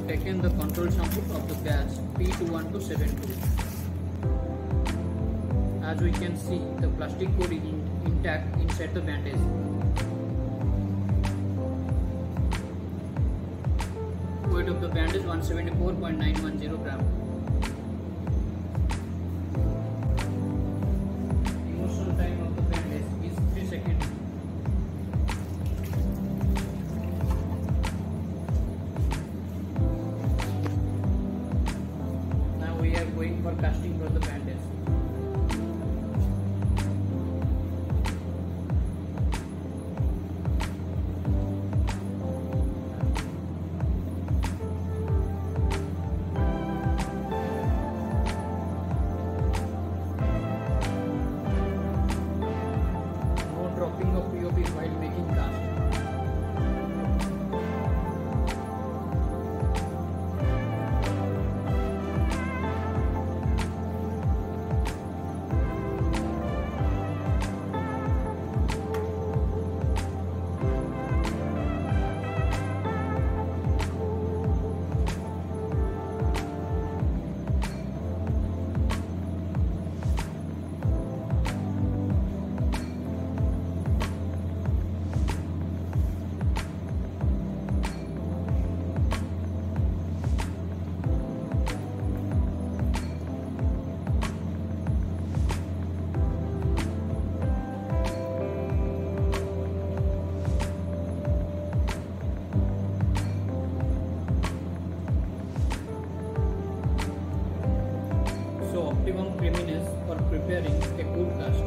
have taken the control sample of the batch P21272. As we can see, the plastic coat is intact inside the bandage. Weight of the bandage 174.910 gram. Immersion time of the bandage is 3 seconds. Now we are going for casting for the bandage. Dropping of POP while making cast. So optimum creaminess for preparing a cool cast.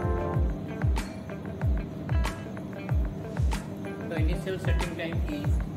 The initial setting time is